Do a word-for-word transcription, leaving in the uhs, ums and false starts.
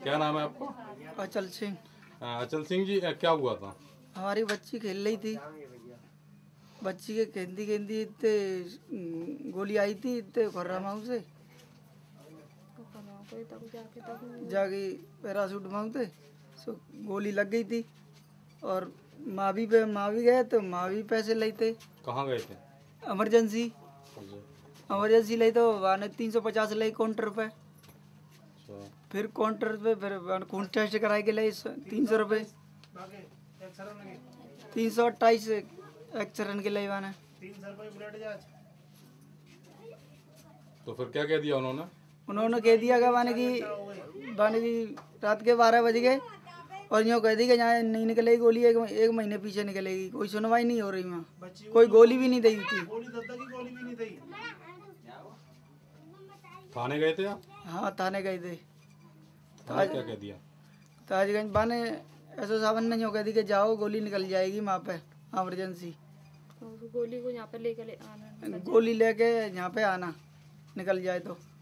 क्या नाम है आपका? अचल सिंह। अचल सिंह जी, क्या हुआ था? हमारी बच्ची खेल रही थी, बच्ची के खेलती खेलती इतने गोली आई थी इतने खर्रा माऊ से जाके पैरासूट माऊ थे, सो गोली लग गई थी और माँ भी पे माँ भी गए तो माँ भी पैसे लेते। कहाँ गए थे? इमरजेंसी इमरजेंसी ले तो वाने तीन सौ पचास ले काउंटर पे, फिर काउंटर पे फिर खून टेस्ट कराए के लिए तीन सौ रुपये तीन सौ अट्ठाईस एक्सरन के लिए वाने। तो फिर क्या कह दिया उन्होंने? उन्होंने कह दिया कि वाने की वाने की रात के बारह बज गए और यूँ कह दी कि यहाँ नहीं निकलेगी गोली, एक, एक महीने पीछे निकलेगी। कोई सुनवाई नहीं हो रही, वहाँ कोई गोली भी नहीं दी थी। थाने गए थे आप? हाँ थाने गए थे। थाने क्या कह दिया? ताजगंज बाने ऐसा सावन ने यूँ कह दी कि जाओ गोली निकल जाएगी वहाँ पे इमरजेंसी, गोली को यहाँ पे लेके ले आना, गोली लेके यहाँ पे आना निकल जाए तो।